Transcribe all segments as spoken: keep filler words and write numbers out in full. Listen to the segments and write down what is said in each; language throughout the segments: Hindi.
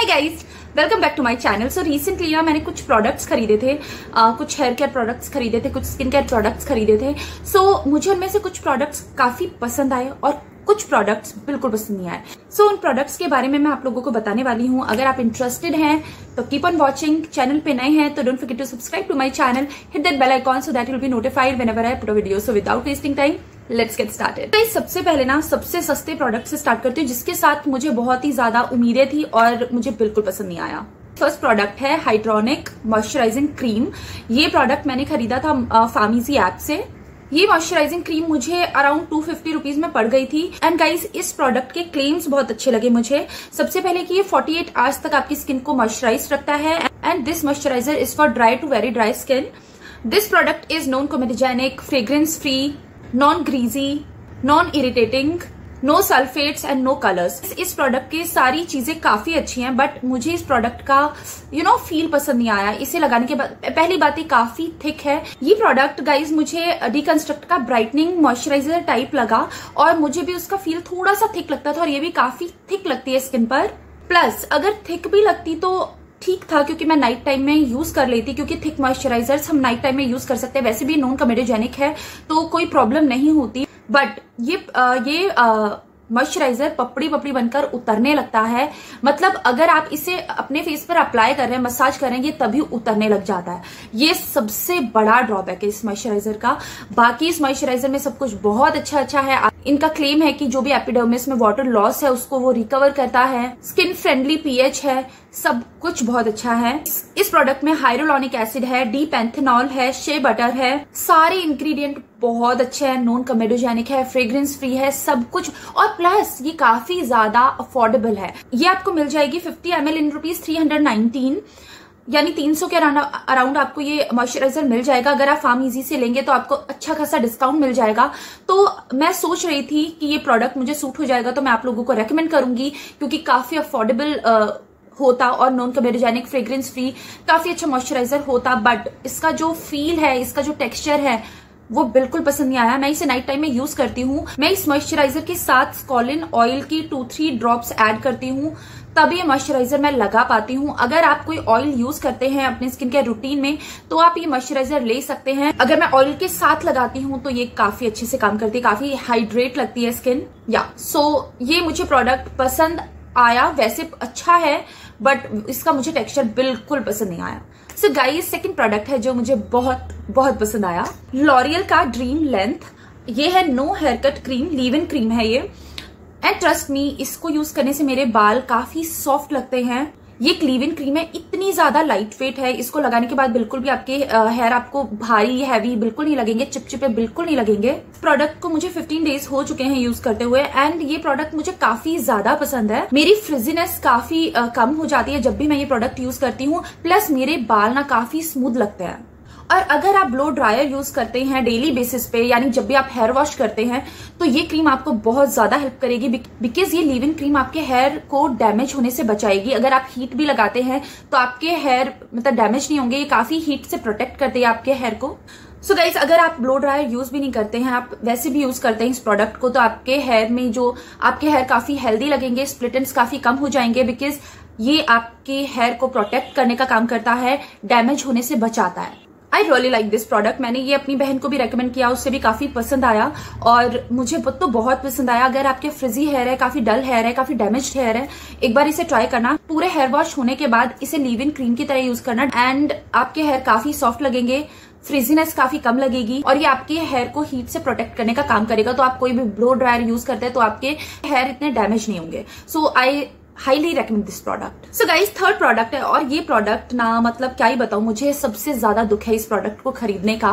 Guys, welcome back to my channel. So recently ना मैंने कुछ प्रोडक्ट्स खरीदे थे, uh, कुछ हेयर केयर प्रोडक्ट्स खरीदे थे, कुछ स्किन केयर प्रोडक्ट्स खरीदे थे। सो so, मुझे उनमें से कुछ प्रोडक्ट्स काफी पसंद आए और कुछ प्रोडक्ट्स बिल्कुल पसंद नहीं आए। सो so, उन प्रोडक्ट्स के बारे में मैं आप लोगों को बताने वाली हूँ। अगर आप इंटरेस्टेड हैं तो कीप ऑन वॉचिंग। चैनल पे नए हैं तो don't forget to subscribe to my channel, hit that bell icon so that you will be notified whenever I upload video. So without wasting time let's get started. तो सबसे पहले ना सबसे सस्ते प्रोडक्ट से स्टार्ट करती हूँ, जिसके साथ मुझे बहुत ही ज्यादा उम्मीदें थी और मुझे बिल्कुल पसंद नहीं आया। फर्स्ट प्रोडक्ट है हाइड्रोनिक मॉइस्चराइजिंग क्रीम। ये प्रोडक्ट मैंने खरीदा था फार्मेसी ऐप से। ये मॉइस्चराइजिंग क्रीम मुझे अराउंड टू फिफ्टी रुपीज में पड़ गई थी। एंड गाइज, इस प्रोडक्ट के क्लेम्स बहुत अच्छे लगे मुझे। सबसे पहले कि ये फोर्टी एट आवर्स तक आपकी स्किन को मॉइस्चराइज रखता है and this moisturiser is for dry to very dry skin. This product is non comedogenic, fragrance free, non greasy, non irritating, no sulphates and no colours. इस प्रोडक्ट की सारी चीजें काफी अच्छी हैं, बट मुझे इस प्रोडक्ट का यू नो फील पसंद नहीं आया। इसे लगाने के बाद पहली बात ये काफी थिक है। ये प्रोडक्ट गाइज मुझे डिकंस्ट्रक्ट का ब्राइटनिंग मॉइस्चराइजर टाइप लगा और मुझे भी उसका फील थोड़ा सा थिक लगता था और ये भी काफी थिक लगती है स्किन पर। प्लस अगर थिक भी लगती तो ठीक था, क्योंकि मैं नाइट टाइम में यूज कर लेती, क्योंकि थिक मॉइस्चराइजर्स हम नाइट टाइम में यूज कर सकते हैं। वैसे भी नॉन कोमेडोजेनिक है तो कोई प्रॉब्लम नहीं होती। बट ये आ, ये मॉइस्चराइजर पपड़ी पपड़ी बनकर उतरने लगता है। मतलब अगर आप इसे अपने फेस पर अप्लाई कर रहे हैं, मसाज करेंगे, तभी उतरने लग जाता है। ये सबसे बड़ा ड्रॉबैक है इस मॉइस्चराइजर का। बाकी इस मॉइस्चराइजर में सब कुछ बहुत अच्छा अच्छा है। इनका क्लेम है कि जो भी एपिडर्मिस में वाटर लॉस है उसको वो रिकवर करता है, स्किन फ्रेंडली पीएच है, सब कुछ बहुत अच्छा है। इस प्रोडक्ट में हाइड्रोलॉनिक एसिड है, डी पैंथेनॉल है, शे बटर है। सारे इंग्रेडिएंट बहुत अच्छे हैं, नॉन कोमेडोजेनिक है, फ्रेग्रेंस फ्री है, सब कुछ। और प्लस ये काफी ज्यादा अफोर्डेबल है। ये आपको मिल जाएगी fifty M L in rupees three hundred nineteen, यानी तीन सौ के अराउंड आपको ये मॉइस्चराइजर मिल जाएगा। अगर आप फार्मेसी से लेंगे तो आपको अच्छा खासा डिस्काउंट मिल जाएगा। तो मैं सोच रही थी कि ये प्रोडक्ट मुझे सूट हो जाएगा तो मैं आप लोगों को रेकमेंड करूंगी, क्योंकि काफी अफोर्डेबल होता और नॉन कोमेडोजेनिक, फ्रेग्रेंस फ्री, काफी अच्छा मॉइस्चराइजर होता। बट इसका जो फील है, इसका जो टेक्सचर है, वो बिल्कुल पसंद नहीं आया। मैं इसे नाइट टाइम में यूज करती हूँ। मैं इस मॉइस्चराइजर के साथ स्कॉलिन ऑयल की टू थ्री ड्रॉप्स ऐड करती हूँ, तब ये मॉइस्चराइजर मैं लगा पाती हूँ। अगर आप कोई ऑयल यूज करते हैं अपने स्किन केयर रूटीन में तो आप ये मॉइस्चराइजर ले सकते हैं। अगर मैं ऑयल के साथ लगाती हूँ तो ये काफी अच्छे से काम करती है, काफी हाइड्रेट लगती है स्किन। या सो ये मुझे प्रोडक्ट पसंद आया। वैसे अच्छा है बट इसका मुझे टेक्सचर बिल्कुल पसंद नहीं आया। सो गाइस, सेकंड प्रोडक्ट है जो मुझे बहुत बहुत पसंद आया, लॉरियल का ड्रीम लेंथ। ये है no hair cut cream, leave in cream है ये। एंड ट्रस्ट मी, इसको यूज करने से मेरे बाल काफी सॉफ्ट लगते हैं। ये लीव इन क्रीम है, इतनी ज्यादा लाइट वेट है। इसको लगाने के बाद बिल्कुल भी आपके हेयर आपको भारी हैवी बिल्कुल नहीं लगेंगे, चिपचिपे बिल्कुल नहीं लगेंगे। प्रोडक्ट को मुझे फिफ्टीन डेज हो चुके हैं यूज करते हुए एंड ये प्रोडक्ट मुझे काफी ज्यादा पसंद है। मेरी फ्रिजीनेस काफी uh, कम हो जाती है जब भी मैं ये प्रोडक्ट यूज करती हूँ। प्लस मेरे बाल ना काफी स्मूथ लगते हैं। और अगर आप ब्लो ड्रायर यूज करते हैं डेली बेसिस पे, यानी जब भी आप हेयर वॉश करते हैं, तो ये क्रीम आपको बहुत ज्यादा हेल्प करेगी, बिकॉज ये लीव इन क्रीम आपके हेयर को डैमेज होने से बचाएगी। अगर आप हीट भी लगाते हैं तो आपके हेयर मतलब डैमेज नहीं होंगे। ये काफी हीट से प्रोटेक्ट करते हैं आपके हेयर को। सो गाइज, अगर आप ब्लो ड्रायर यूज भी नहीं करते हैं, आप वैसे भी यूज करते हैं इस प्रोडक्ट को, तो आपके हेयर में जो आपके हेयर काफी हेल्दी लगेंगे, स्प्लिट एंड्स काफी कम हो जाएंगे, बिकॉज ये आपके हेयर को प्रोटेक्ट करने का काम करता है, डैमेज होने से बचाता है। I really like this product. मैंने ये अपनी बहन को भी रेकमेंड किया, उससे भी काफी पसंद आया और मुझे तो बहुत पसंद आया। अगर आपके फ्रिजी हेयर है, काफी डल हेयर है, काफी डैमेज्ड हेयर है, एक बार इसे ट्राई करना। पूरे हेयर वॉश होने के बाद इसे लीव इन क्रीम की तरह यूज करना एंड आपके हेयर काफी सॉफ्ट लगेंगे, फ्रिजीनेस काफी कम लगेगी और ये आपके हेयर को हीट से प्रोटेक्ट करने का काम करेगा। तो आप कोई भी ब्लो ड्रायर यूज करते हैं तो आपके हेयर इतने डैमेज नहीं होंगे। So I highly recommend this product. So guys, third product है और ये प्रोडक्ट ना मतलब क्या ही बताऊं, मुझे सबसे ज्यादा दुख है इस प्रोडक्ट को खरीदने का।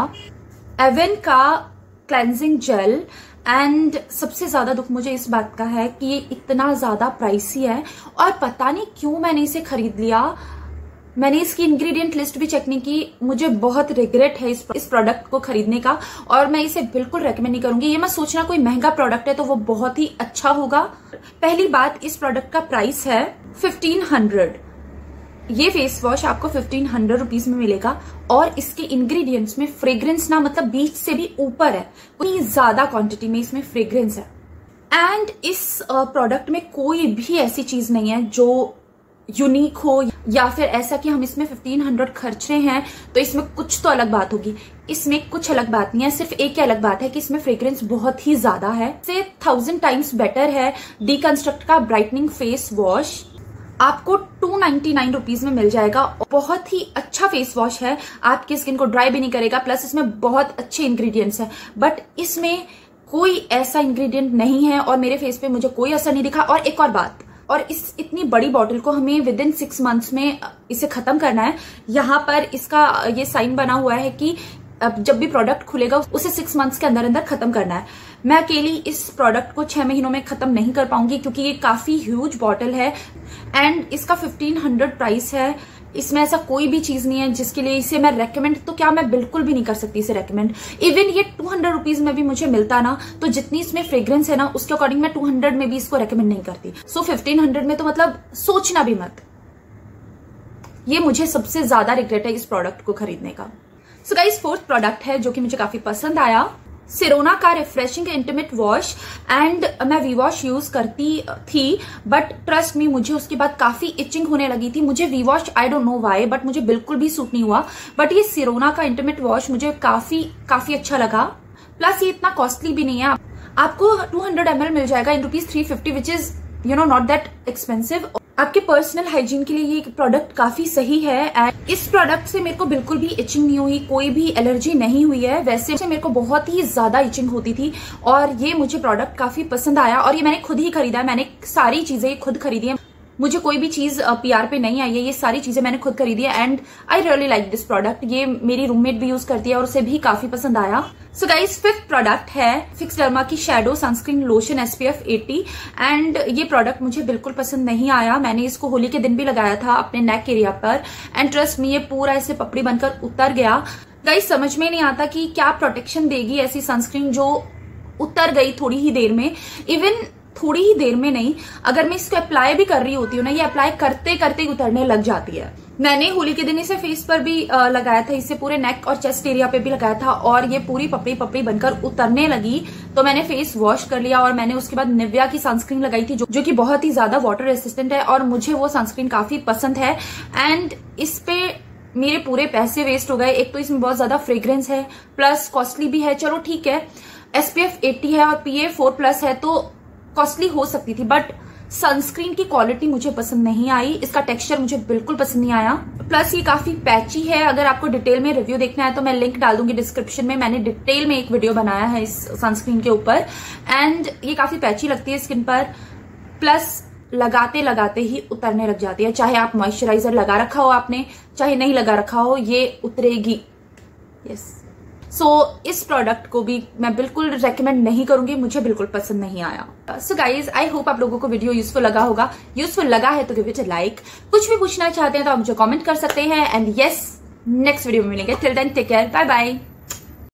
एवन का क्लेंजिंग जेल। एंड सबसे ज्यादा दुख मुझे इस बात का है कि ये इतना ज्यादा प्राइसी है और पता नहीं क्यों मैंने इसे खरीद लिया। मैंने इसकी इंग्रेडिएंट लिस्ट भी चेक नहीं की। मुझे बहुत रिग्रेट है इस इस प्रोडक्ट को खरीदने का और मैं इसे बिल्कुल रेकमेंड नहीं करूंगी। ये मत सोचना कोई महंगा प्रोडक्ट है तो वो बहुत ही अच्छा होगा। पहली बात, इस प्रोडक्ट का प्राइस है फिफ्टीन हंड्रेड। ये फेस वॉश आपको फिफ्टीन हंड्रेड रुपीज में मिलेगा और इसके इंग्रेडिएंट्स में फ्रेग्रेंस ना मतलब बीच से भी ऊपर है, इतनी ज्यादा क्वांटिटी में इसमें फ्रेग्रेंस है। एंड इस प्रोडक्ट में कोई भी ऐसी चीज नहीं है जो यूनिक हो, या फिर ऐसा कि हम इसमें फिफ्टीन हंड्रेड खर्च रहे हैं तो इसमें कुछ तो अलग बात होगी। इसमें कुछ अलग बात नहीं है, सिर्फ एक ही अलग बात है कि इसमें फ्रेग्रेंस बहुत ही ज्यादा है। से थाउजेंड टाइम्स बेटर है डीकंस्ट्रक्ट का ब्राइटनिंग फेस वॉश। आपको टू नाइन्टी नाइन रुपीज में मिल जाएगा। बहुत ही अच्छा फेस वॉश है, आपकी स्किन को ड्राई भी नहीं करेगा, प्लस इसमें बहुत अच्छे इंग्रेडिएंट्स है। बट इसमें कोई ऐसा इंग्रेडिएंट नहीं है और मेरे फेस पे मुझे कोई असर नहीं दिखा। और एक और बात, और इस इतनी बड़ी बॉटल को हमें विद इन सिक्स मंथ्स में इसे खत्म करना है। यहाँ पर इसका ये साइन बना हुआ है कि अब जब भी प्रोडक्ट खुलेगा उसे सिक्स मंथ्स के अंदर अंदर खत्म करना है। मैं अकेली इस प्रोडक्ट को छह महीनों में खत्म नहीं कर पाऊंगी क्योंकि ये काफी ह्यूज बॉटल है एंड इसका फिफ्टीन हंड्रेड प्राइस है। इसमें ऐसा कोई भी चीज नहीं है जिसके लिए इसे मैं रेकमेंड, तो क्या मैं बिल्कुल भी नहीं कर सकती इसे रेकमेंड। इवन ये टू हंड्रेड रुपीज में भी मुझे मिलता ना, तो जितनी इसमें फ्रेग्रेंस है ना उसके अकॉर्डिंग मैं टू हंड्रेड में भी इसको रेकमेंड नहीं करती। सो फिफ्टीन हंड्रेड में तो मतलब सोचना भी मत। ये मुझे सबसे ज्यादा रिग्रेट है इस प्रोडक्ट को खरीदने का। सो गाइस, फोर्थ प्रोडक्ट है जो कि मुझे काफी पसंद आया, सिरोना का रिफ्रेशिंग इंटीमेट वॉश। एंड मैं वी वॉश यूज करती थी बट ट्रस्ट मी मुझे उसके बाद काफी इचिंग होने लगी थी। मुझे V wash I don't know why but मुझे बिल्कुल भी सूट नहीं हुआ। बट ये सिरोना का इंटीमेट वॉश मुझे काफी काफी अच्छा लगा। प्लस ये इतना कॉस्टली भी नहीं है, आपको टू हंड्रेड एम एल मिल जाएगा in rupees three fifty which is you know not that expensive. आपके पर्सनल हाइजीन के लिए ये प्रोडक्ट काफी सही है। एंड इस प्रोडक्ट से मेरे को बिल्कुल भी इचिंग नहीं हुई, कोई भी एलर्जी नहीं हुई है। वैसे मेरे को बहुत ही ज्यादा इचिंग होती थी और ये मुझे प्रोडक्ट काफी पसंद आया और ये मैंने खुद ही खरीदा है। मैंने सारी चीजें खुद खरीदी है, मुझे कोई भी चीज पीआर पे नहीं आई है। ये सारी चीजें मैंने खुद खरीदी है and I really like this product. ये मेरी रूममेट भी यूज करती है और उसे भी काफी पसंद आया। सो गाइस, फिफ्थ प्रोडक्ट है फिक्स डर्मा की shadow sunscreen lotion SPF eighty. And ये प्रोडक्ट मुझे बिल्कुल पसंद नहीं आया। मैंने इसको होली के दिन भी लगाया था अपने नेक एरिया पर एंड ट्रस्ट मी ये पूरा ऐसे पपड़ी बनकर उतर गया। गाइस, समझ में नहीं आता कि क्या प्रोटेक्शन देगी ऐसी सनस्क्रीन जो उतर गई थोड़ी ही देर में। इवन थोड़ी ही देर में नहीं, अगर मैं इसको अप्लाई भी कर रही होती हूँ ना, ये अप्लाई करते करते उतरने लग जाती है। मैंने होली के दिन इसे फेस पर भी लगाया था, इसे पूरे नेक और चेस्ट एरिया पे भी लगाया था और ये पूरी पपड़ी पपड़ी बनकर उतरने लगी। तो मैंने फेस वॉश कर लिया और मैंने उसके बाद निविया की सनस्क्रीन लगाई थी जो, जो कि बहुत ही ज्यादा वाटर रेसिस्टेंट है और मुझे वो सनस्क्रीन काफी पसंद है। एंड इस पे मेरे पूरे पैसे वेस्ट हो गए। एक तो इसमें बहुत ज्यादा फ्रेग्रेंस है, प्लस कॉस्टली भी है। चलो ठीक है, एसपीएफ एटी है और पीए फोर प्लस है तो कॉस्टली हो सकती थी, बट सनस्क्रीन की क्वालिटी मुझे पसंद नहीं आई। इसका टेक्सचर मुझे बिल्कुल पसंद नहीं आया। प्लस ये काफी पैची है। अगर आपको डिटेल में रिव्यू देखना है तो मैं लिंक डाल दूंगी डिस्क्रिप्शन में। मैंने डिटेल में एक वीडियो बनाया है इस सनस्क्रीन के ऊपर एंड ये काफी पैची लगती है स्किन पर। प्लस लगाते लगाते ही उतरने लग जाती है। चाहे आप मॉइस्चराइजर लगा रखा हो आपने, चाहे नहीं लगा रखा हो, ये उतरेगी। यस, सो so, इस प्रोडक्ट को भी मैं बिल्कुल रेकमेंड नहीं करूंगी, मुझे बिल्कुल पसंद नहीं आया। सो गाइज, आई होप आप लोगों को वीडियो यूजफुल लगा होगा। यूजफुल लगा है तो गिव इट अ लाइक। कुछ भी पूछना चाहते हैं तो आप मुझे कमेंट कर सकते हैं एंड यस, नेक्स्ट वीडियो में मिलेंगे। Till then take care, bye bye.